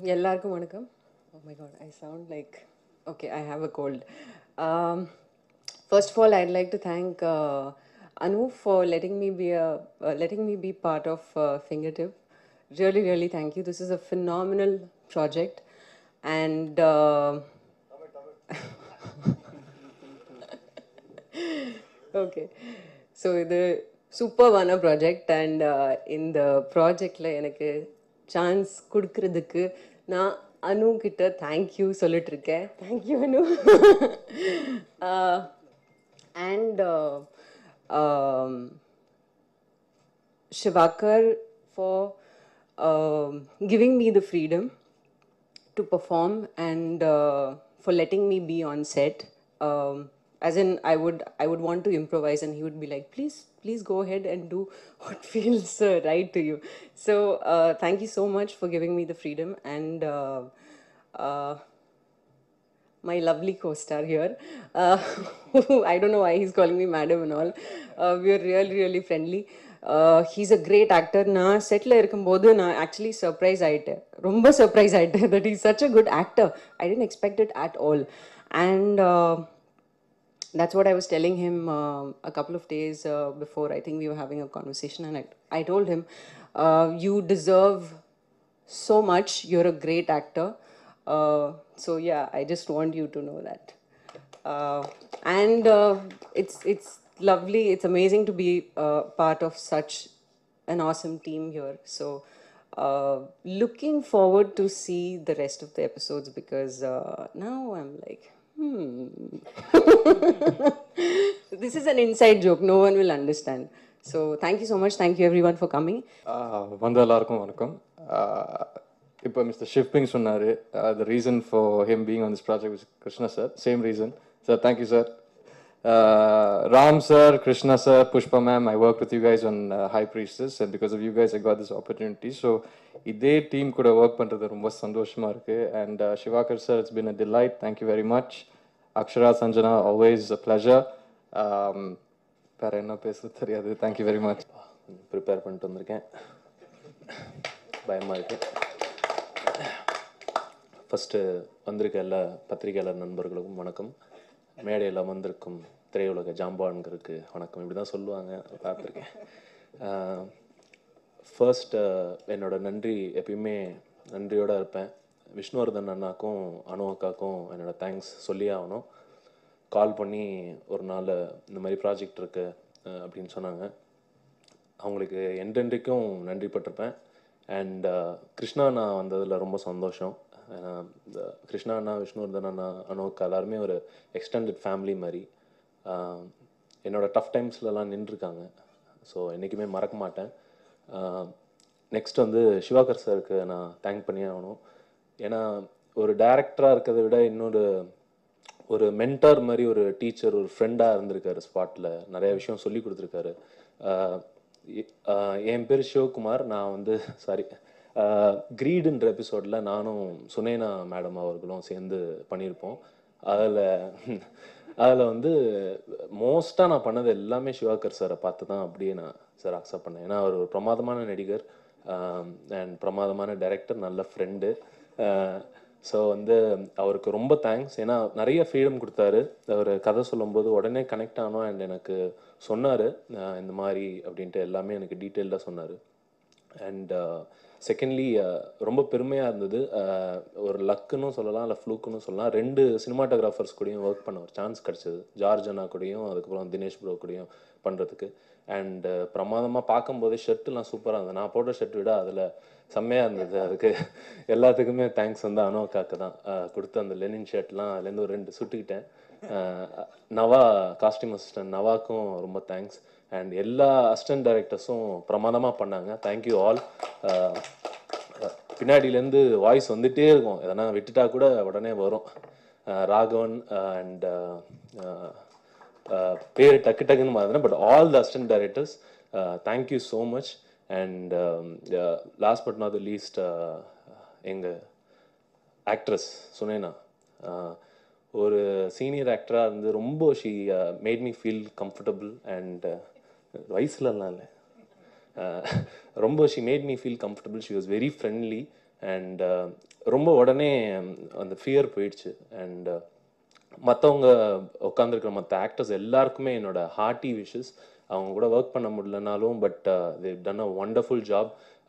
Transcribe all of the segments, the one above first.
எல்லாருக்கும் வணக்கம். Oh my god, I sound like okay, I have a cold. Um, First of all, I'd like to thank Anu for letting me be part of Fingertip. Really, really thank you. This is a phenomenal project, and okay. So இது சூப்பர்வான project and இந்த ப்ராஜெக்டில் எனக்கு chance கொடுக்கறதுக்கு நான் அனு கிட்ட thank you சொல்லிட்டு இருக்கேன். Thank you Anu. And Shivakar for giving me the freedom to perform and for letting me be on set. As in, I would want to improvise, and he would be like, "Please go ahead and do what feels right to you." So, thank you so much for giving me the freedom, and uh, my lovely co-star here. I don't know why he's calling me madam and all. We're really, really friendly. He's a great actor. நான் செட்டில் இருக்கும்போது நான் actually surprise ஆகிட்டேன், ரொம்ப surprise ஆகிட்டேன் that he's such a good actor. I didn't expect it at all. And that's what I was telling him a couple of days before. I think we were having a conversation, and I told him, you deserve so much. You're a great actor. So yeah, I just want you to know that. And it's lovely. It's amazing to be part of such an awesome team here. So looking forward to see the rest of the episodes, because now I'm like, this is an inside joke. No one will understand. So thank you so much. Thank you everyone for coming. வந்த எல்லாருக்கும் வணக்கம். இப்போ mister ஷிப்பிங் சொன்னார், the reason for him being on this project with Krishna sir. Same reason sir. Thank you sir. Ram sir, Krishna sir, Pushpa ma'am, I worked with you guys on High Priestess, and because of you guys I got this opportunity. So இதே team கூட work பண்ணுறது ரொம்ப சந்தோஷமாக இருக்குது. அண்ட் Shivakar sir, it's been a delight. Thank you very much. Akshara, Sanjana, always a pleasure. வேறு என்ன பேச தெரியாது. Thank you very much. ப்ரிப்பேர் பண்ணிட்டு வந்திருக்கேன், பயமாக இருக்குது. ஃபஸ்ட்டு வந்திருக்க எல்லா பத்திரிகையாளர் நண்பர்களுக்கும் வணக்கம். மேடையில் வந்திருக்கும் திரையுலக ஜாம்பான்களுக்கு வணக்கம். இப்படி தான் சொல்லுவாங்க, பார்த்துருக்கேன். ஃபர்ஸ்ட் என்னோட நன்றி, எப்பயுமே நன்றியோடு இருப்பேன். விஷ்ணுவர்தன் அண்ணாக்கும் அனு அக்காக்கும் என்னோடய தேங்க்ஸ் சொல்லி ஆகணும். கால் பண்ணி ஒரு நாள் இந்த மாதிரி ப்ராஜெக்ட் இருக்குது அப்படின்னு சொன்னாங்க. அவங்களுக்கு என்றென்றைக்கும் நன்றி பட்டிருப்பேன். அண்ட் கிருஷ்ணா அண்ணா வந்ததில் ரொம்ப சந்தோஷம். ஏன்னா இந்த கிருஷ்ணா அண்ணா, விஷ்ணுவர்தன் அண்ணா, அனோக்கா எல்லாருமே ஒரு எக்ஸ்டெண்டட் ஃபேமிலி மாதிரி. என்னோடய டஃப் டைம்ஸ்லலாம் நின்றுருக்காங்க. ஸோ என்றைக்குமே மறக்க மாட்டேன். நெக்ஸ்ட் வந்து சிவாகர் சாருக்கு நான் தேங்க் பண்ணி ஆகணும். ஏன்னா ஒரு டைரக்டராக இருக்கிறத விட ஒரு மென்டார் மாதிரி, ஒரு டீச்சர், ஒரு ஃப்ரெண்டாக இருந்திருக்காரு. ஸ்பாட்டில் நிறைய விஷயம் சொல்லி கொடுத்துருக்காரு. என் பேர் சிவகுமார். நான் வந்து கிரீடுன்ற எபிசோடில் நானும் சுனேனா மேடம் அவர்களும் சேர்ந்து பண்ணியிருப்போம். அதில் வந்து மோஸ்ட்டாக நான் பண்ணது எல்லாமே சிவாகர் சாரை பார்த்து தான் அப்படியே நான் சார் அக்செப்ட் பண்ணேன். ஏன்னா அவர் ஒரு பிரமாதமான நடிகர் அண்ட் பிரமாதமான டைரக்டர், நல்ல ஃப்ரெண்டு. ஸோ வந்து அவருக்கு ரொம்ப தேங்க்ஸ். ஏன்னா நிறைய ஃப்ரீடம் கொடுத்தாரு. அவர் கதை சொல்லும்போது உடனே கனெக்ட் ஆனோம். அண்ட் எனக்கு சொன்னார் இந்த மாதிரி அப்படின்ட்டு, எல்லாமே எனக்கு டீட்டெயில்டாக சொன்னார். அண்ட் செகண்ட்லி ரொம்ப பெருமையாக இருந்தது. ஒரு லக்குன்னு சொல்லலாம், இல்லை ஃப்ளூக்குன்னு சொல்லலாம். 2 சினிமாட்டோகிராஃபர்ஸ் கூடயும் ஒர்க் பண்ண ஒரு சான்ஸ் கிடச்சிது. ஜார்ஜ் அண்ணா கூடயும், அதுக்கப்புறம் தினேஷ் ப்ரோ கூடயும் பண்ணுறதுக்கு. அண்டு பிரமாதமாக பார்க்கும்போதே ஷர்ட்டுலாம் சூப்பராக இருந்தது. நான் போட்ட ஷர்ட் விட அதில் செம்மையாக இருந்தது. அதுக்கு எல்லாத்துக்குமே தேங்க்ஸ் வந்து அனோக்காக்கு தான். கொடுத்த அந்த லெனின் ஷர்ட்லாம் அதுலேருந்து ஒரு 2 சுட்டுக்கிட்டேன். நவா, காஸ்டியூம் அசிஸ்டன்ட் நவாக்கும் ரொம்ப தேங்க்ஸ். அண்ட் எல்லா அசிஸ்டன்ட் டைரக்டர்ஸும் பிரமாதமாக பண்ணாங்க. Thank you all. பின்னாடியிலேருந்து வாய்ஸ் வந்துகிட்டே இருக்கும், எதனா விட்டுட்டா கூட உடனே வரும். ராகவன் அண்ட் பேர் டக்குன்னு மாதிரி. But all the assistant directors, thank you so much. And last but not the least, எங்கள் ஆக்ட்ரஸ் சுனேனா ஒரு சீனியர் ஆக்டராக இருந்து ரொம்ப she made me feel comfortable. And வயசுலலாம் இல்லை, ரொம்ப she made me feel comfortable. She was very friendly and ரொம்ப உடனே அந்த ஃபியர் போயிடுச்சு. அண்ட் மற்றவங்க உட்காந்துருக்கிற மற்ற ஆக்டர்ஸ் எல்லாருக்குமே என்னோட ஹார்ட்டி விஷஸ். அவங்க கூட ஒர்க் பண்ண முடியலனாலும் but they've done a wonderful job.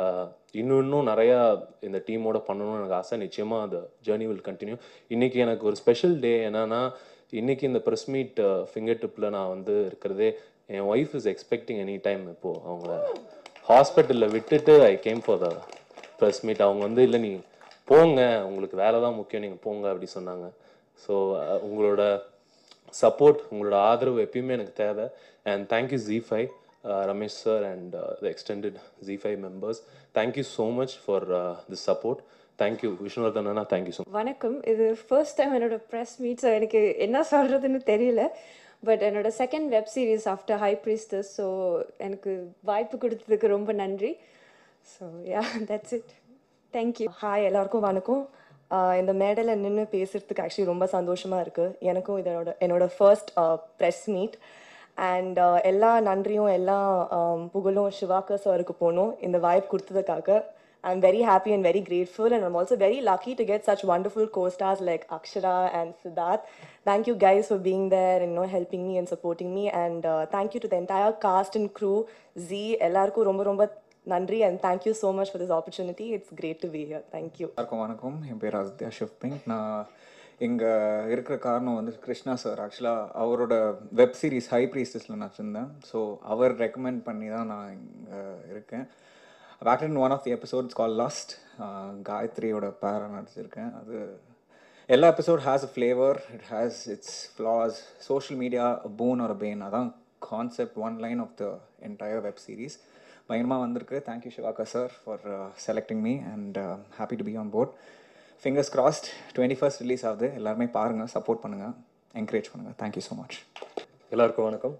இன்னும் நிறையா இந்த டீமோட பண்ணணும்னு எனக்கு ஆசை. நிச்சயமாக அந்த ஜேர்னி வில் கண்டினியூ. இன்றைக்கி எனக்கு ஒரு ஸ்பெஷல் டே. என்னன்னா இன்றைக்கி இந்த ப்ரெஸ் மீட் ஃபிங்கர் டிப்பில் நான் வந்து இருக்கிறதே, என் wife is expecting any time. இப்போது அவங்கள ஹாஸ்பிட்டலில் விட்டுட்டு I came for the press meet. அவங்க வந்து இல்லை நீ போங்க, உங்களுக்கு வேலை தான் முக்கியம், நீங்கள் போங்க அப்படி சொன்னாங்க. ஸோ உங்களோட சப்போர்ட், உங்களோட ஆதரவு எப்பயுமே எனக்கு தேவை. And thank you Z5, Ramesh sir and the extended Z5 members. Thank you so much for this support. Thank you Vishnuvardhan அண்ணா, தேங்க்யூ ஸோ மச். வணக்கம். இது ஃபர்ஸ்ட் டைம் என்னோட ப்ரெஸ் மீட். ஸோ எனக்கு என்ன சொல்கிறதுன்னு தெரியல. பட் என்னோட second web series after high priestess. So எனக்கு வாய்ப்பு கொடுத்ததுக்கு ரொம்ப நன்றி. So yeah, that's it. Thank you. Hi, எல்லாருக்கும் வணக்கம். இந்த மேடையில் நின்று பேசுகிறதுக்கு ஆக்சுவலி ரொம்ப சந்தோஷமாக இருக்குது. எனக்கும் என்னோட ஃபர்ஸ்ட் ப்ரெஸ் மீட். அண்ட் எல்லா நன்றியும் எல்லா புகழும் சிவாக்கர் சாருக்கு போகணும் இந்த வாய்ப்பு கொடுத்ததுக்காக. I'm very happy and very grateful, and I'm also very lucky to get such wonderful co-stars like Akshara and Siddharth. Thank you guys for being there and helping me and supporting me, and thank you to the entire cast and crew. Z, ellarku romba romba nandri, and thank you so much for this opportunity. It's great to be here. Thank you. எல்லாருக்கும் வணக்கம். என் பேர் Aditya shifting. நான் இங்கே இருக்கிற காரணம் வந்து Krishna sir. ஆக்சுவலாக அவரோட வெப் சீரிஸ் ஹை ப்ரீஸ்டஸில் நான் இருந்தேன். ஸோ அவர் ரெக்கமெண்ட் பண்ணி தான் நான் இங்கே இருக்கேன். I've acted in one of the episodes called Lust. காயத்ரியோட பேரை நடிச்சிருக்கேன். அது எல்லா episode has a flavour, it has its flaws. Social media a boon or a bane, அதான் concept, one line of the entire web series. பயங்கரமாக வந்திருக்கு. Thank you Shivakar sir for selecting me and happy to be on board. Fingers crossed 21st release ஆகுது. எல்லாருமே பாருங்கள், support பண்ணுங்கள், encourage பண்ணுங்கள். Thank you so much. எல்லாருக்கும் வணக்கம்.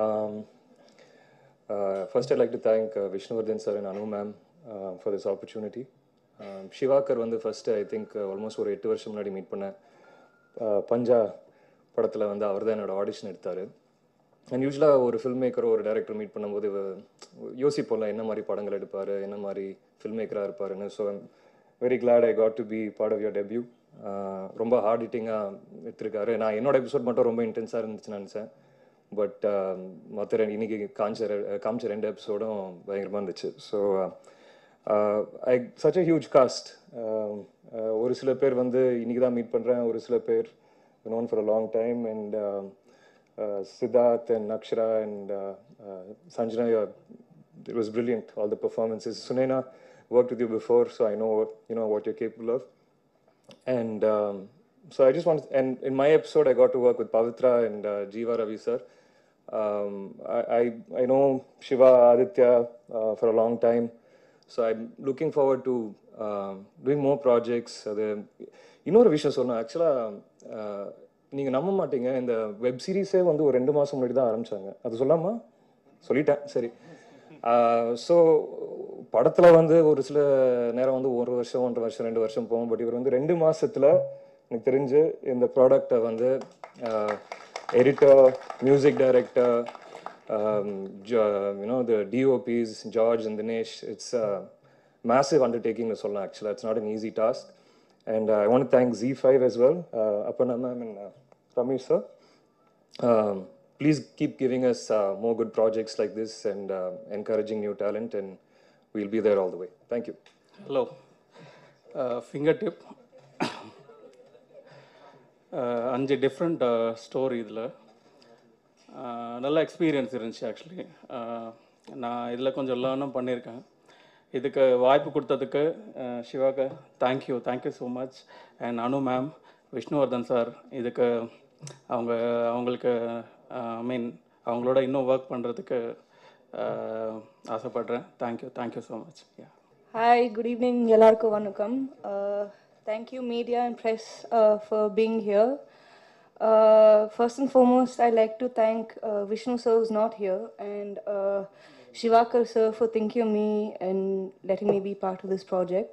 First, I'd like to thank Vishnuvardhan sir and Anu ma'am for this opportunity. Shivakar வந்து first I think almost ஒரு 8 வருஷம் முன்னாடி மீட் பண்ணேன். பஞ்சா படத்தில் வந்து அவர் தான் என்னோட ஆடிஷன் எடுத்தார். அண்ட் யூஸ்வலாக ஒரு ஃபில்ம் மேக்கரோ ஒரு டைரக்டர் மீட் பண்ணும்போது யோசிப்போம்ல என்ன மாதிரி படங்கள் எடுப்பார், என்ன மாதிரி ஃபில்ம் மேக்கராக இருப்பாருன்னு. So I'm very glad I got to be part of your debut. ரொம்ப ஹார்ட் ஹிட்டிங்காக எடுத்திருக்காரு. நான் என்னோட எபிசோட் மட்டும் ரொம்ப இன்டென்ஸாக இருந்துச்சுன்னு நினச்சேன். பட் மற்ற இன்னைக்கு காமிச்ச 2 எபிசோடும் பயங்கரமாக இருந்துச்சு. So I such a huge cast. ஒரு சில பேர் வந்து இன்னைக்கு தான் மீட் பண்ணுறேன், ஒரு சில பேர் known for a long time, and Siddharth and Akshara and Sanjana, it was brilliant, all the performances. Sunaina, worked with you before, so I know what you're capable of. And so I just want, and in my episode I got to work with Pavitra and Jeeva Ravi sir. I know Shiva, Aditya for a long time, so I'm looking forward to doing more projects. இன்னொரு விஷயம் சொல்லணும். ஆக்சுவலாக நீங்கள் நம்ப மாட்டீங்க, இந்த web சீரிஸே வந்து ஒரு 2 மாதம் முன்னாடி தான் ஆரம்பித்தாங்க. அது சொல்லாமா? சொல்லிட்டேன், சரி. ஸோ படத்தில் வந்து ஒரு சில நேரம் வந்து 1 வருஷம் 1.5 வருஷம் 2 வருஷம் போகும். பட் இவர் வந்து 2 மாதத்தில் எனக்கு தெரிஞ்சு இந்த ப்ராடக்டை வந்து editor, music director, the DOPs, George and Dinesh, it's a massive undertaking to சொல்லலாம். Actually, it's not an easy task. And I want to thank Z5 as well, Aparna ma'am and Ramesh sir. Please keep giving us more good projects like this and encouraging new talent, and we'll be there all the way. Thank you. Hello. Fingertip. 5 different story இதில் நல்ல experience இருந்துச்சு. Actually நான் இதில் கொஞ்சம் லேர்னும் பண்ணியிருக்கேன். இதுக்கு வாய்ப்பு கொடுத்ததுக்கு சிவாக்கு thank you so much. And Anu ma'am, Vishnuvardhan sir, இதுக்கு அவங்களுக்கு அவங்களோட இன்னும் ஒர்க் பண்ணுறதுக்கு ஆசைப்படுறேன். Thank you so much. Hi, good evening. Ellarku vanakkam. Thank you media and press for being here. First and foremost, I'd like to thank Vishnu sir, who's not here, and Shivakar sir for thinking of me and letting me be part of this project.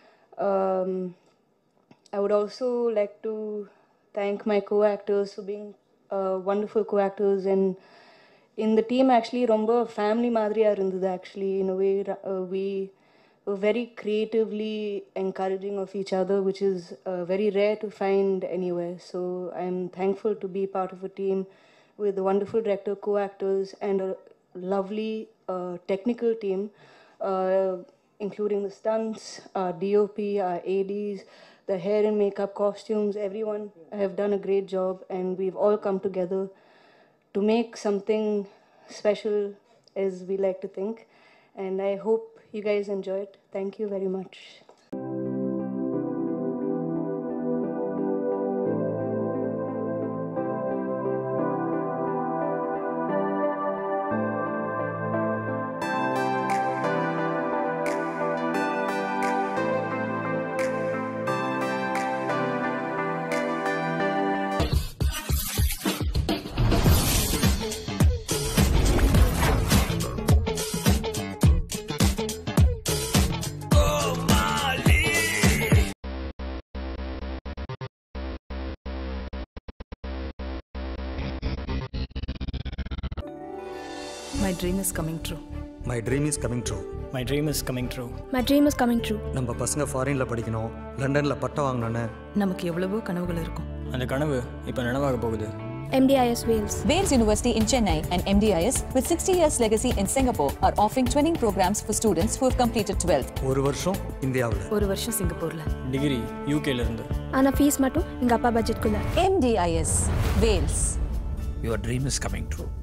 I would also like to thank my co-actors for being wonderful co-actors, and in the team actually romba family madriya irundhudu. Actually, in a way, we were very creatively encouraging of each other, which is very rare to find anywhere. So I'm thankful to be part of a team with a wonderful director, co-actors, and a lovely technical team, including the stunts, our DOP, our ADs, the hair and makeup, costumes. Everyone have done a great job, and we've all come together to make something special, as we like to think. And I hope you guys enjoy it. Thank you very much. My dream is coming true. My dream is coming true. My dream is coming true. My dream is coming true. நம்ம பசங்க ஃபாரின்ல படிக்கணும், லண்டன்ல பட்டம் வாங்கணும்னு நமக்கு எவ்வளவோ கனவுகள் இருக்கும். அந்த கனவு இப்போ நனவாக போகுது. MDIS Wales. Wales University in Chennai and MDIS with 60 years legacy in Singapore are offering twinning programs for students who have completed 12th. ஒரு வருஷம் இந்தியாவுல, ஒரு வருஷம் சிங்கப்பூர்ல. டிகிரி UKல இருந்து. ஆனா ஃபீஸ் மட்டும் எங்க அப்பா பட்ஜெட்குள்ள. MDIS Wales. Your dream is coming true.